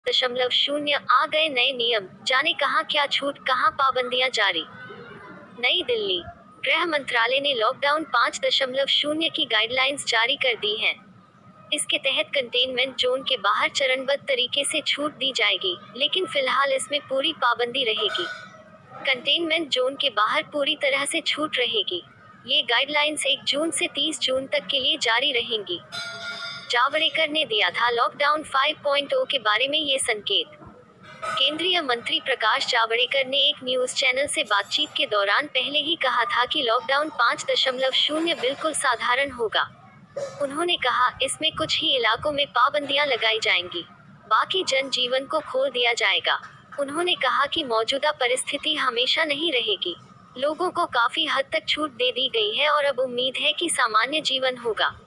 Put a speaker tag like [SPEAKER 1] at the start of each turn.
[SPEAKER 1] 5.0 आ गए नए नियम, जाने कहां क्या छूट कहां पाबंदियां जारी। नई दिल्ली। गृह मंत्रालय ने लॉकडाउन 5.0 की गाइडलाइंस जारी कर दी हैं। इसके तहत कंटेनमेंट जोन के बाहर चरणबद्ध तरीके से छूट दी जाएगी, लेकिन फिलहाल इसमें पूरी पाबंदी रहेगी। कंटेनमेंट जोन के बाहर पूरी तरह से छूट रहेगी। ये गाइडलाइंस 1 जून से 30 जून तक के लिए जारी रहेंगी। जावड़ेकर ने दिया था लॉकडाउन 5.0 के बारे में ये संकेत। केंद्रीय मंत्री प्रकाश जावड़ेकर ने एक न्यूज चैनल से बातचीत के दौरान पहले ही कहा था कि लॉकडाउन 5.0 बिल्कुल साधारण होगा। उन्होंने कहा, इसमें कुछ ही इलाकों में पाबंदियां लगाई जाएंगी, बाकी जनजीवन को खोल दिया जाएगा। उन्होंने कहा कि मौजूदा परिस्थिति हमेशा नहीं रहेगी। लोगों को काफी हद तक छूट दे दी गई है और अब उम्मीद है कि सामान्य जीवन होगा।